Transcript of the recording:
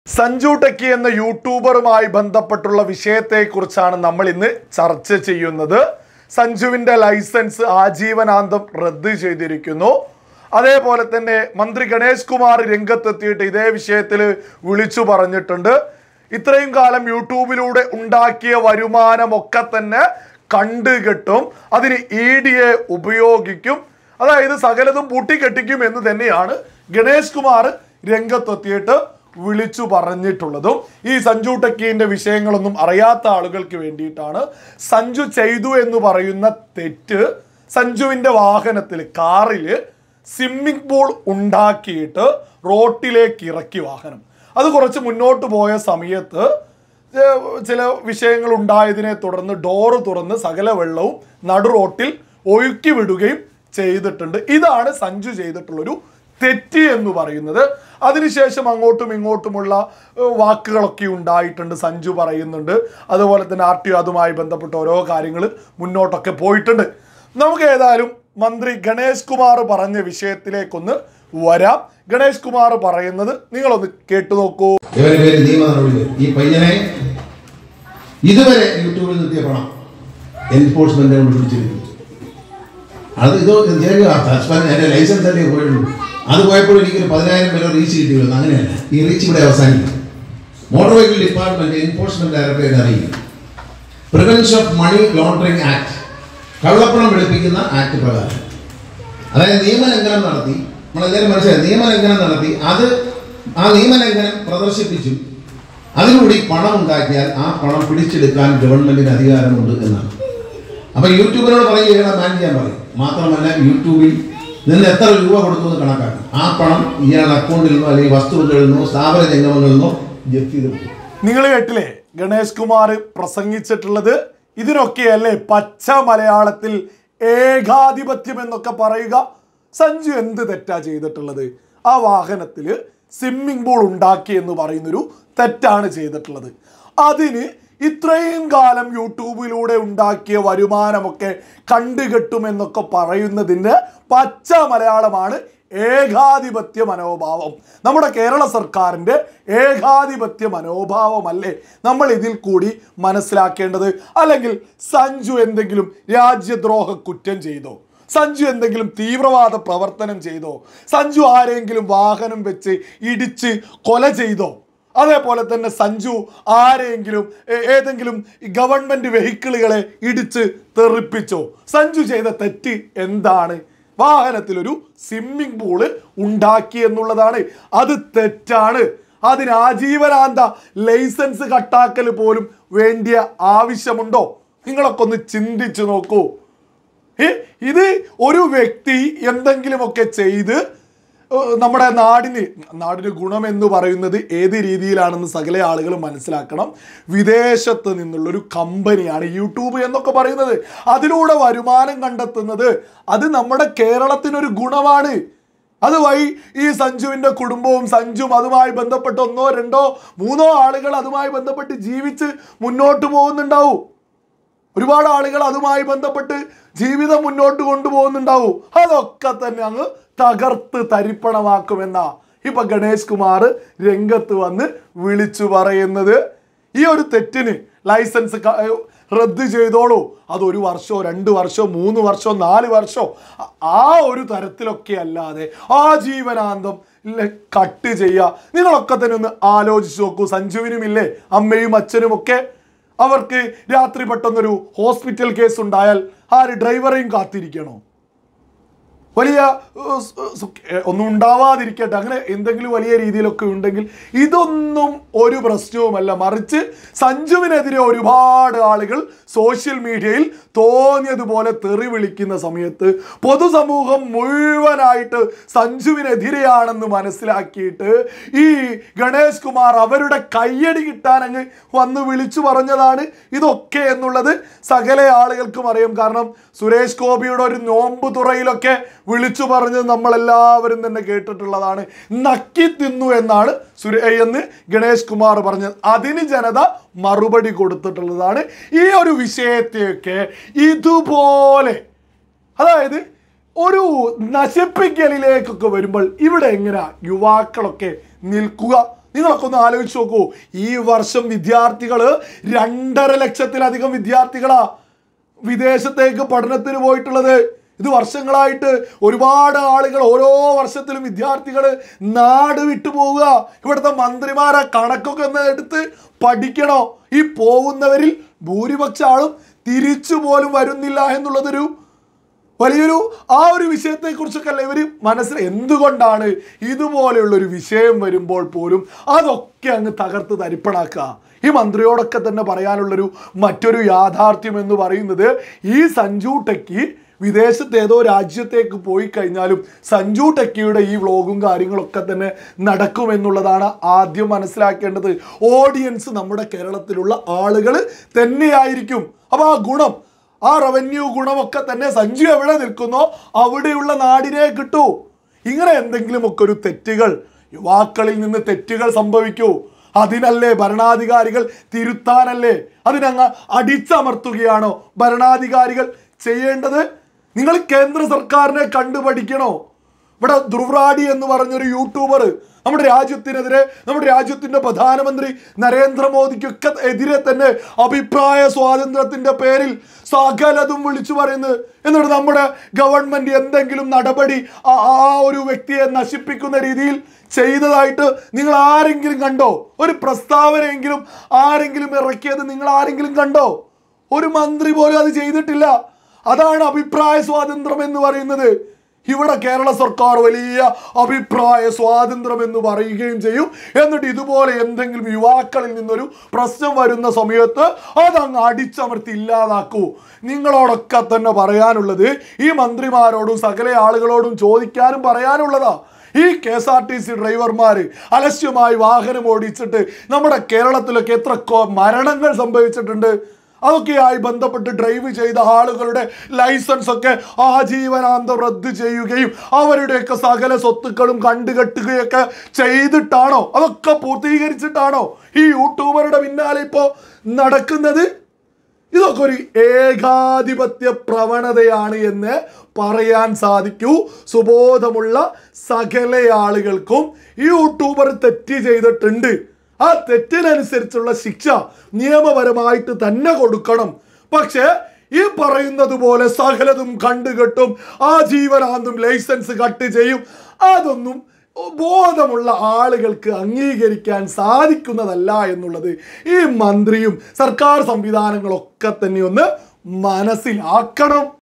Sanju techie എന്ന യൂട്യൂബറുമായി ബന്ധപ്പെട്ടുള്ള വിഷയത്തെക്കുറിച്ചാണ് നമ്മൾ ഇന്ന് ചർച്ച ചെയ്യുന്നത്. സഞ്ജുവിൻ്റെ ലൈസൻസ് ആജീവനാന്തം റദ്ദ് ചെയ്തിരിക്കുന്നു. അതേപോലെ തന്നെ മന്ത്രി ഗണേഷ് കുമാർ രംഗത്തെത്തിയിട്ട് ഇതേ വിഷയത്തിൽ വിളിച്ചു പറഞ്ഞിട്ടുണ്ട്. ഇത്രയും കാലം യൂട്യൂബിലൂടെ ഉണ്ടാക്കിയ വരുമാനമൊക്കെ തന്നെ കണ്ടുകെട്ടും, അതിന് EDയെ ഉപയോഗിക്കും, അതായത് സകലതും പൂട്ടിക്കെട്ടിക്കും എന്ന് തന്നെയാണ് ഗണേഷ് കുമാർ രംഗത്തെത്തിയിട്ട് വിളിച്ചു പറഞ്ഞിട്ടുള്ളതും. ഈ സഞ്ജു ടെക്കിന്റെ വിഷയങ്ങളൊന്നും അറിയാത്ത ആളുകൾക്ക് വേണ്ടിയിട്ടാണ്. സഞ്ജു ചെയ്തു എന്ന് പറയുന്ന തെറ്റ്, സഞ്ജുവിൻ്റെ വാഹനത്തിൽ കാറിൽ സ്വിമ്മിംഗ് പൂൾ ഉണ്ടാക്കിയിട്ട് റോട്ടിലേക്ക് ഇറക്കി വാഹനം. അത് കുറച്ച് മുന്നോട്ട് പോയ സമയത്ത് ചില വിഷയങ്ങൾ ഉണ്ടായതിനെ തുടർന്ന് ഡോറ് തുറന്ന് സകല വെള്ളവും നടു റോട്ടിൽ ഒഴുക്കി വിടുകയും ചെയ്തിട്ടുണ്ട്. ഇതാണ് സഞ്ജു ചെയ്തിട്ടുള്ളൊരു തെറ്റ് എന്ന് പറയുന്നത്. അതിനുശേഷം അങ്ങോട്ടും ഇങ്ങോട്ടുമുള്ള വാക്കുകളൊക്കെ ഉണ്ടായിട്ടുണ്ട്, സഞ്ജു പറയുന്നുണ്ട്. അതുപോലെ തന്നെ RTO അതുമായി ബന്ധപ്പെട്ട ഓരോ കാര്യങ്ങൾ മുന്നോട്ടൊക്കെ പോയിട്ടുണ്ട്. നമുക്ക് ഏതായാലും മന്ത്രി ഗണേഷ് കുമാർ പറഞ്ഞ വിഷയത്തിലേക്കൊന്ന് വരാം. ഗണേഷ് കുമാർ പറയുന്നത് നിങ്ങളൊന്ന് കേട്ടു നോക്കൂ. ഈ പയ്യനെ ഇതുവരെ യൂട്യൂബിൽ നിർത്തിയ പണം എൻഫോഴ്സ്മെന്റ് പിടിച്ചിരിക്കുന്നു. അത് എന്റെ ലൈസൻസ് അല്ലേ പോയുള്ളൂ. അത് പോയപ്പോൾ എനിക്കൊരു 10,000 പേരെ റീച്ച് കിട്ടിയിരുന്നു. അങ്ങനെയല്ല, ഈ റീച്ച് ഇവിടെ അവസാനിക്കും. Motor vehicle department enforcement directorate അറിയിക്കും. Prevention of money laundering act, കള്ളപ്പണം വെളുപ്പിക്കുന്ന ആക്ട് പ്രകാരം, അതായത് നിയമലംഘനം നടത്തി, നമ്മളെല്ലാവരും മനസ്സിലായി, നിയമലംഘനം നടത്തി അത് ആ നിയമലംഘനം പ്രദർശിപ്പിച്ചും അതിലൂടെ പണം ഉണ്ടാക്കിയാൽ ആ പണം പിടിച്ചെടുക്കാൻ ഗവൺമെന്റിന് അധികാരമുണ്ട് എന്നാണ്. അപ്പൊ യൂട്യൂബിനോട് പറയുകയാണ് ബാൻ ചെയ്യാൻ പറയും. മാത്രമല്ല യൂട്യൂബിൽ നിന്ന് എത്ര രൂപ കൊടുത്തു എന്ന് കണക്കാക്കും. ആ പണം ഇയാളുടെ അക്കൗണ്ടിൽ നിന്നോ അല്ലെങ്കിൽ വസ്തുക്കളിൽ നിന്നോ സ്ഥാപന ജംഗമങ്ങളിൽ നിന്നോ ജപ്തി ചെയ്തു. നിങ്ങൾ കേട്ടില്ലേ ഗണേഷ് കുമാർ പ്രസംഗിച്ചിട്ടുള്ളത്? ഇതിനൊക്കെയല്ലേ പച്ച മലയാളത്തിൽ ഏകാധിപത്യം എന്നൊക്കെ പറയുക? സഞ്ജു എന്ത് തെറ്റാ ചെയ്തിട്ടുള്ളത്? ആ വാഹനത്തിൽ സ്വിമ്മിംഗ് പൂൾ ഉണ്ടാക്കി എന്ന് പറയുന്നൊരു തെറ്റാണ് ചെയ്തിട്ടുള്ളത്. അതിന് ഇത്രയും കാലം യൂട്യൂബിലൂടെ ഉണ്ടാക്കിയ വരുമാനമൊക്കെ കണ്ടുകെട്ടുമെന്നൊക്കെ പറയുന്നതിൻ്റെ പച്ച മലയാളമാണ് ഏകാധിപത്യ മനോഭാവം. നമ്മുടെ കേരള സർക്കാരിൻ്റെ ഏകാധിപത്യ മനോഭാവമല്ലേ നമ്മൾ ഇതിൽ കൂടി മനസ്സിലാക്കേണ്ടത്? അല്ലെങ്കിൽ സഞ്ജു എന്തെങ്കിലും രാജ്യദ്രോഹ കുറ്റം ചെയ്തോ? സഞ്ജു എന്തെങ്കിലും തീവ്രവാദ പ്രവർത്തനം ചെയ്തോ? സഞ്ജു ആരെങ്കിലും വാഹനം വെച്ച് ഇടിച്ച് കൊല ചെയ്തോ? അതേപോലെ തന്നെ സഞ്ജു ആരെങ്കിലും ഏതെങ്കിലും ഗവൺമെൻറ് വെഹിക്കിളുകളെ ഇടിച്ച് തെറിപ്പിച്ചോ? സഞ്ജു ചെയ്ത തെറ്റ് എന്താണ്? വാഹനത്തിലൊരു സ്വിമ്മിംഗ് പൂള് ഉണ്ടാക്കി എന്നുള്ളതാണ്. അത് തെറ്റാണ്. അതിന് ആജീവനാന്ത ലൈസൻസ് കട്ടാക്കൽ പോലും വേണ്ടിയ ആവശ്യമുണ്ടോ? നിങ്ങളൊക്കെ ഒന്ന് ചിന്തിച്ചു നോക്കൂ. ഇത് ഒരു വ്യക്തി എന്തെങ്കിലുമൊക്കെ ചെയ്ത് നമ്മുടെ നാടിന് ഗുണമെന്ന് പറയുന്നത് ഏത് രീതിയിലാണെന്ന് സകല ആളുകൾ മനസ്സിലാക്കണം. വിദേശത്ത് നിന്നുള്ളൊരു കമ്പനിയാണ് യൂട്യൂബ് എന്നൊക്കെ പറയുന്നത്. അതിലൂടെ വരുമാനം കണ്ടെത്തുന്നത് അത് നമ്മുടെ കേരളത്തിനൊരു ഗുണമാണ്. അതുവഴി ഈ സഞ്ജുവിൻ്റെ കുടുംബവും സഞ്ജുവും അതുമായി ബന്ധപ്പെട്ട് 1, 2, 3 ആളുകൾ അതുമായി ബന്ധപ്പെട്ട് ജീവിച്ച് മുന്നോട്ട് പോകുന്നുണ്ടാവും. ഒരുപാട് ആളുകൾ അതുമായി ബന്ധപ്പെട്ട് ജീവിതം മുന്നോട്ട് കൊണ്ടുപോകുന്നുണ്ടാവും. അതൊക്കെ തന്നെ അങ്ങ് തകർത്ത് തരിപ്പണമാക്കുമെന്നാ ഇപ്പൊ ഗണേഷ് കുമാർ രംഗത്ത് വന്ന് വിളിച്ചു പറയുന്നത്. ഈ ഒരു തെറ്റിന് ലൈസൻസ് റദ്ദ് ചെയ്തോളൂ. അത് 1 വർഷമോ 2 വർഷമോ 3 വർഷമോ 4 വർഷമോ ആ ഒരു തരത്തിലൊക്കെ അല്ലാതെ ആജീവനാന്തം കട്ട് ചെയ്യുക. നിങ്ങളൊക്കെ തന്നെ ഒന്ന് ആലോചിച്ച് നോക്കൂ. സഞ്ജുവിനുമില്ലേ അമ്മയും അച്ഛനും ഒക്കെ? അവർക്ക് രാത്രി പെട്ടെന്നൊരു ഹോസ്പിറ്റൽ കേസ് ഉണ്ടായാൽ ഡ്രൈവറെയും കാത്തിരിക്കണോ? വലിയ ഒന്നും ഉണ്ടാവാതിരിക്കട്ടെ, അങ്ങനെ എന്തെങ്കിലും വലിയ രീതിയിലൊക്കെ ഉണ്ടെങ്കിൽ ഇതൊന്നും ഒരു പ്രശ്നവുമല്ല. മറിച്ച് സഞ്ജുവിനെതിരെ ഒരുപാട് ആളുകൾ സോഷ്യൽ മീഡിയയിൽ തോന്നിയതുപോലെ തെറി വിളിക്കുന്ന സമയത്ത് പൊതുസമൂഹം മുഴുവനായിട്ട് സഞ്ജുവിനെതിരെയാണെന്ന് മനസ്സിലാക്കിയിട്ട് ഈ ഗണേഷ് കുമാർ അവരുടെ കയ്യടി കിട്ടാൻ അങ്ങ് വന്ന് വിളിച്ചു പറഞ്ഞതാണ് ഇതൊക്കെ എന്നുള്ളത് സകല ആളുകൾക്കും അറിയാം. കാരണം സുരേഷ് ഗോപിയുടെ ഒരു നോമ്പ് തുറയിലൊക്കെ വിളിച്ചു പറഞ്ഞത് നമ്മളെല്ലാവരും തന്നെ കേട്ടിട്ടുള്ളതാണ്. നക്കി തിന്നു എന്നാണ് എന്ന് ഗണേഷ് കുമാർ പറഞ്ഞത്. അതിന് ജനത മറുപടി കൊടുത്തിട്ടുള്ളതാണ്. ഈ ഒരു വിഷയത്തെയൊക്കെ ഇതുപോലെ, അതായത് ഒരു നശിപ്പിക്കലിലേക്കൊക്കെ വരുമ്പോൾ ഇവിടെ എങ്ങനെയാ യുവാക്കളൊക്കെ നിൽക്കുക? നിങ്ങളൊക്കെ ഒന്ന് ആലോചിച്ച് നോക്കൂ. ഈ വർഷം വിദ്യാർത്ഥികൾ 2.5 ലക്ഷത്തിലധികം വിദ്യാർത്ഥികളാ വിദേശത്തേക്ക് പഠനത്തിന് പോയിട്ടുള്ളത്. ഇത് വർഷങ്ങളായിട്ട് ഒരുപാട് ആളുകൾ ഓരോ വർഷത്തിലും വിദ്യാർത്ഥികൾ നാട് വിട്ടു പോവുക. ഇവിടുത്തെ മന്ത്രിമാരെ കണക്കൊക്കെ ഒന്ന് എടുത്ത് പഠിക്കണോ? ഈ പോകുന്നവരിൽ ഭൂരിപക്ഷ ആളും തിരിച്ചു പോലും വരുന്നില്ല എന്നുള്ളതൊരു വലിയൊരു ഒരു വിഷയത്തെക്കുറിച്ചൊക്കെ അല്ല ഇവർ എന്തുകൊണ്ടാണ് ഇതുപോലെയുള്ളൊരു വിഷയം വരുമ്പോൾ പോലും അതൊക്കെ അങ്ങ് തകർത്ത് തരിപ്പണാക്കുക. ഈ മന്ത്രിയോടൊക്കെ തന്നെ പറയാനുള്ളൊരു മറ്റൊരു യാഥാർത്ഥ്യം എന്ന് പറയുന്നത്, ഈ സഞ്ജു ടെക്കി വിദേശത്ത് ഏതോ രാജ്യത്തേക്ക് പോയി കഴിഞ്ഞാലും സഞ്ജു ടെക്കിയുടെ ഈ വ്ളോഗും കാര്യങ്ങളൊക്കെ തന്നെ നടക്കുമെന്നുള്ളതാണ് ആദ്യം മനസ്സിലാക്കേണ്ടത്. ഓഡിയൻസ് നമ്മുടെ കേരളത്തിലുള്ള ആളുകൾ തന്നെയായിരിക്കും. അപ്പോൾ ആ ഗുണം, ആ റവന്യൂ ഗുണമൊക്കെ തന്നെ സഞ്ജു എവിടെ നിൽക്കുന്നോ അവിടെയുള്ള നാടിനെ കിട്ടൂ. ഇങ്ങനെ എന്തെങ്കിലുമൊക്കെ ഒരു തെറ്റുകൾ, യുവാക്കളിൽ നിന്ന് തെറ്റുകൾ സംഭവിക്കൂ. അതിനല്ലേ ഭരണാധികാരികൾ തിരുത്താനല്ലേ, അതിനങ്ങ് അടിച്ചമർത്തുകയാണോ ഭരണാധികാരികൾ ചെയ്യേണ്ടത്? നിങ്ങൾ കേന്ദ്ര സർക്കാരിനെ കണ്ടുപഠിക്കണോ? ഇവിടെ ധ്രുവ്റാഡി എന്ന് പറഞ്ഞൊരു യൂട്യൂബർ നമ്മുടെ രാജ്യത്തിനെതിരെ, നമ്മുടെ രാജ്യത്തിൻ്റെ പ്രധാനമന്ത്രി നരേന്ദ്രമോദിക്കൊക്കെ എതിരെ തന്നെ അഭിപ്രായ സ്വാതന്ത്ര്യത്തിൻ്റെ പേരിൽ സകലതും വിളിച്ചു പറയുന്നത്. എന്നിട്ട് നമ്മുടെ ഗവൺമെൻറ് എന്തെങ്കിലും നടപടി ആ ഒരു വ്യക്തിയെ നശിപ്പിക്കുന്ന രീതിയിൽ ചെയ്തതായിട്ട് നിങ്ങൾ ആരെങ്കിലും കണ്ടോ? ഒരു പ്രസ്താവനയെങ്കിലും ആരെങ്കിലും ഇറക്കിയത് നിങ്ങൾ ആരെങ്കിലും കണ്ടോ? ഒരു മന്ത്രി പോലും അത് ചെയ്തിട്ടില്ല. അതാണ് അഭിപ്രായ സ്വാതന്ത്ര്യം എന്ന് പറയുന്നത്. ഇവിടെ കേരള സർക്കാർ വലിയ അഭിപ്രായ സ്വാതന്ത്ര്യം എന്ന് പറയുകയും ചെയ്യും. എന്നിട്ട് ഇതുപോലെ എന്തെങ്കിലും യുവാക്കളിൽ നിന്നൊരു പ്രശ്നം വരുന്ന സമയത്ത് അതങ്ങ് അടിച്ചമർത്തി ഇല്ലാതാക്കൂ. നിങ്ങളോടൊക്കെ തന്നെ പറയാനുള്ളത്, ഈ മന്ത്രിമാരോടും സകല ആളുകളോടും ചോദിക്കാനും പറയാനുള്ളതാ. ഈ KSRTC ഡ്രൈവർമാർ അലസ്യമായി വാഹനം ഓടിച്ചിട്ട് നമ്മുടെ കേരളത്തിലൊക്കെ എത്ര മരണങ്ങൾ സംഭവിച്ചിട്ടുണ്ട്. അതൊക്കെയായി ബന്ധപ്പെട്ട് ഡ്രൈവ് ചെയ്ത ആളുകളുടെ ലൈസൻസ് ഒക്കെ ആജീവനാന്തം റദ്ദ് ചെയ്യുകയും അവരുടെയൊക്കെ സകല സ്വത്തുക്കളും കണ്ടുകെട്ടുകയൊക്കെ ചെയ്തിട്ടാണോ, അതൊക്കെ പൂർത്തീകരിച്ചിട്ടാണോ ഈ യൂട്യൂബറുടെ പിന്നാലെ ഇപ്പോൾ നടക്കുന്നത്? ഇതൊക്കെ ഒരു ഏകാധിപത്യ പ്രവണതയാണ് എന്ന് പറയാൻ സാധിക്കൂ. സുബോധമുള്ള സകല ആളുകൾക്കും ഈ യൂട്യൂബർ തെറ്റ് ചെയ്തിട്ടുണ്ട്, ആ തെറ്റിനനുസരിച്ചുള്ള ശിക്ഷ നിയമപരമായിട്ട് തന്നെ കൊടുക്കണം. പക്ഷേ ഈ പറയുന്നത് പോലെ സകലതും കണ്ടുകെട്ടും, ആജീവനാന്തം ലൈസൻസ് കട്ട് ചെയ്യും, അതൊന്നും ബോധമുള്ള ആളുകൾക്ക് അംഗീകരിക്കാൻ സാധിക്കുന്നതല്ല എന്നുള്ളത് ഈ മന്ത്രിയും സർക്കാർ സംവിധാനങ്ങളൊക്കെ തന്നെ ഒന്ന് മനസ്സിലാക്കണം.